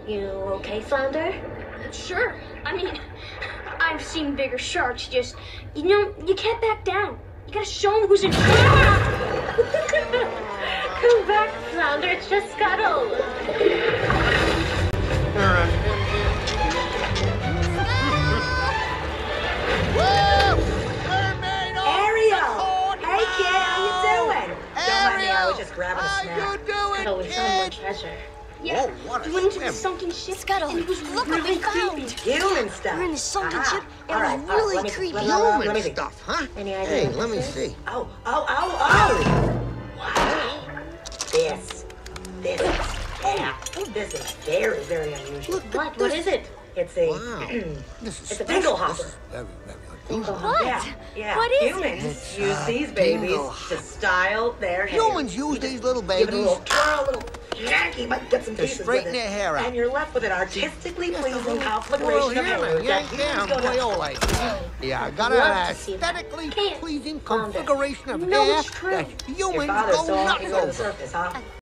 You okay, Flounder? Sure. I mean, I've seen bigger sharks. Just, you can't back down. You gotta show them who's in charge. Come back, Flounder. It's just Scuttle. Hey, kid, how you doing? Don't mind me, I was just grabbing a snack. How you doing, Scuttle was kid? someone treasure. Yeah, Whoa, what a we went into the swim. sunken ship. Scuttle, and it was look what really we found. Human stuff. We're in a sunken ship. It All right, was really let me- creepy. let Human me see. stuff, huh? Any idea Hey, what let me this is? see. Oh! Wow. This is, this is very, very unusual. What? What is it? It's a, Wow. This is it's a special. dingle hopper. This is very, very Dingle unusual. hopper. Yeah. What is Humans It's, use these babies dingle to style their hair. Humans use these little Give it a babies little twirl, a little yanky, but get some to pieces straighten with it. their hair out. And you're left with an artistically Just a pleasing little conflagration twirl of here hair and that yank humans down, go nuts boy, for. oh, like. Yeah, I got Love an to see that. aesthetically Can't. pleasing Flounder. configuration of No, hair it's true. that Your humans father's go still nuts walking on the over. surface, huh?